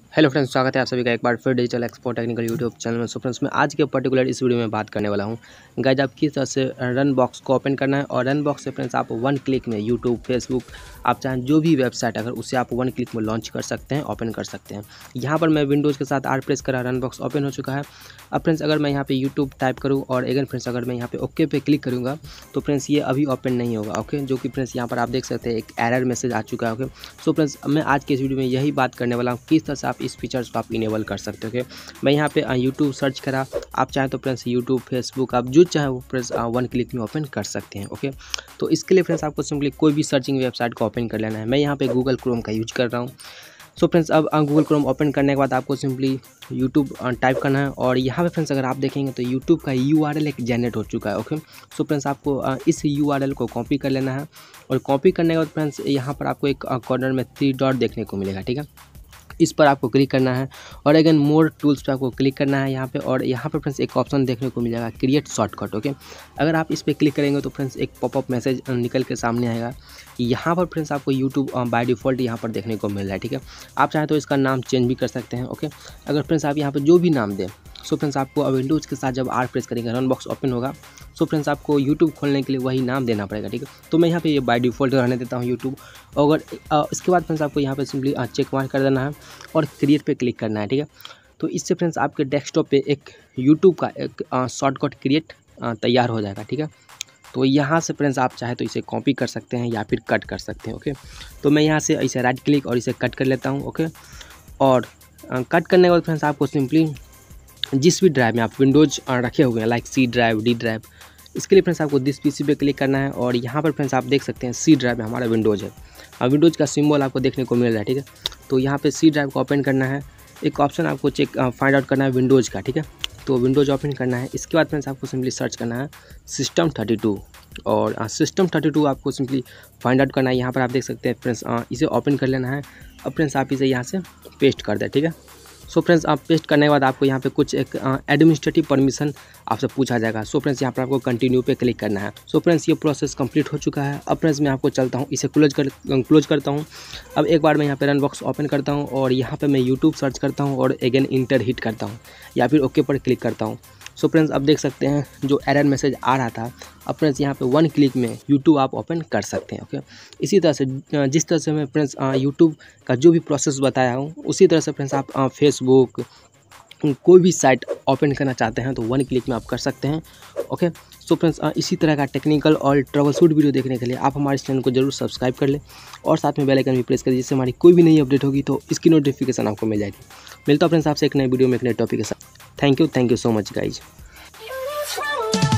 Hello friends, स्वागत है आप सभी का एक बार फिर digital expo technical YouTube channel में। सो फ्रेंड्स, मैं आज के पर्टिकुलर इस वीडियो में बात करने वाला हूं गाइज आप किस तरह से रन बॉक्स को ओपन करना है। और रन बॉक्स से फ्रेंड्स आप वन क्लिक में यूट्यूब, फेसबुक, आप चाहें जो भी वेबसाइट अगर उसे आप वन क्लिक में लॉन्च कर सकते हैं, ओपन कर सकते हैं। यहाँ पर मैं विंडोज़ के साथ आर प्रेस करा, रन बॉक्स ओपन हो चुका है। अब फ्रेंड्स अगर मैं यहाँ पे यूट्यूब टाइप करूँ और अगेन फ्रेंड्स अगर मैं यहाँ पे ओके पे क्लिक करूँगा तो फ्रेंड्स ये अभी ओपन नहीं होगा। ओके, जो कि फ्रेंड्स यहाँ पर आप देख सकते हैं एक एरर मैसेज आ चुका है। ओके, सो फ्रेंड्स मैं आज के इस वीडियो में यही बात करने वाला हूँ किस तरह से आप इस फीचर्स को आप इनेबल कर सकते हो। ओके, मैं यहाँ पे यूट्यूब सर्च करा, आप चाहें तो फ्रेंड्स यूट्यूब, फेसबुक, आप जो चाहे वो फ्रेंड्स वन क्लिक में ओपन कर सकते हैं। ओके, तो इसके लिए फ्रेंड्स आपको सिंपली कोई भी सर्चिंग वेबसाइट को ओपन कर लेना है। मैं यहाँ पे गूगल क्रोम का यूज कर रहा हूँ। सो फ्रेंड्स अब गूगल क्रोम ओपन करने के बाद आपको सिंपली यूट्यूब टाइप करना है और यहाँ पे फ्रेंड्स अगर आप देखेंगे तो यूट्यूब का URL एक जनरेट हो चुका है। ओके, सो फ्रेंड्स आपको इस URL को कॉपी कर लेना है और कॉपी करने के बाद फ्रेंड्स यहाँ पर आपको एक कॉर्नर में 3 डॉट देखने को मिलेगा। ठीक है, इस पर आपको क्लिक करना है और अगेन मोर टूल्स पे आपको क्लिक करना है यहाँ पे। और यहाँ पर फ्रेंड्स एक ऑप्शन देखने को मिलेगा क्रिएट शॉर्टकट। ओके, अगर आप इस पर क्लिक करेंगे तो फ्रेंड्स एक पॉपअप मैसेज निकल के सामने आएगा। यहाँ पर फ्रेंड्स आपको यूट्यूब बाय डिफ़ॉल्ट यहाँ पर देखने को मिल रहा है। ठीक है, आप चाहें तो इसका नाम चेंज भी कर सकते हैं। ओके, अगर फ्रेंड्स आप यहाँ पर जो भी नाम दें, सो फ्रेंड्स आपको विंडोज़ के साथ जब आर प्रेस करेंगे, रन बॉक्स ओपन होगा, सो फ्रेंड्स आपको यूट्यूब खोलने के लिए वही नाम देना पड़ेगा। ठीक है, तो मैं यहाँ पे ये बाय डिफ़ॉल्ट रहने देता हूँ यूट्यूब। अगर इसके बाद फ्रेंड्स आपको यहाँ पे सिंपली चेक मार्क कर देना है और क्रिएट पे क्लिक करना है। ठीक है, तो इससे फ्रेंड्स आपके डेस्कटॉप पे एक यूट्यूब का एक शॉर्टकट क्रिएट तैयार हो जाएगा। ठीक है, तो यहाँ से फ्रेंड्स आप चाहे तो इसे कॉपी कर सकते हैं या फिर कट कर सकते हैं। ओके, तो मैं यहाँ से इसे राइट क्लिक और इसे कट कर लेता हूँ। ओके, और कट करने के बाद फ्रेंड्स आपको सिंपली जिस भी ड्राइव में आप विंडोज़ रखे हुए हैं like C drive, D drive, इसके लिए फ्रेंड्स आपको दिस पीसी पे क्लिक करना है और यहाँ पर फ्रेंड्स आप देख सकते हैं सी ड्राइव में हमारा विंडोज़ है। विंडोज़ का सिंबल आपको देखने को मिल रहा है। ठीक है, तो यहाँ पे सी ड्राइव को ओपन करना है। एक ऑप्शन आपको चेक फाइंड आउट करना है विंडोज़ का। ठीक है, तो विंडोज़ ओपन करना है। इसके बाद फ्रेंड्स आपको सिंपली सर्च करना है System32 और System32 आपको सिंपली फाइंड आउट करना है। यहाँ पर आप देख सकते हैं फ्रेंड्स इसे ओपन कर लेना है। अब फ्रेंड्स आप इसे यहाँ से पेस्ट कर दें। ठीक है, सो फ्रेंड्स आप पेस्ट करने के बाद आपको यहाँ पे कुछ एक एडमिनिस्ट्रेटिव परमिशन आपसे पूछा जाएगा। सो फ्रेंड्स यहाँ पर आपको कंटिन्यू पे क्लिक करना है। सो फ्रेंड्स ये प्रोसेस कंप्लीट हो चुका है। अब फ्रेंड्स मैं आपको चलता हूँ, इसे क्लोज करता हूँ। अब एक बार मैं यहाँ पे रन बॉक्स ओपन करता हूँ और यहाँ पे मैं यूट्यूब सर्च करता हूँ और अगेन इंटर हिट करता हूँ या फिर ओके पर क्लिक करता हूँ। सो फ्रेंड्स अब देख सकते हैं जो एरर मैसेज आ रहा था, अब फ्रेंड्स यहाँ पे वन क्लिक में यूट्यूब आप ओपन कर सकते हैं। ओके, इसी तरह से जिस तरह से मैं फ्रेंड्स यूट्यूब का जो भी प्रोसेस बताया हूँ उसी तरह से फ्रेंड्स आप फेसबुक, कोई भी साइट ओपन करना चाहते हैं तो वन क्लिक में आप कर सकते हैं। ओके, सो फ्रेंड्स इसी तरह का टेक्निकल और ट्रबल शूट वीडियो देखने के लिए आप हमारे चैनल को जरूर सब्सक्राइब कर लें और साथ में बेल आइकन भी प्रेस कर दीजिए, जिससे हमारी कोई भी नई अपडेट होगी तो इसकी नोटिफिकेशन आपको मिल जाएगी। मिलता हूं फ्रेंड्स आपसे एक नए वीडियो में एक नए टॉपिक के साथ। Thank you so much guys.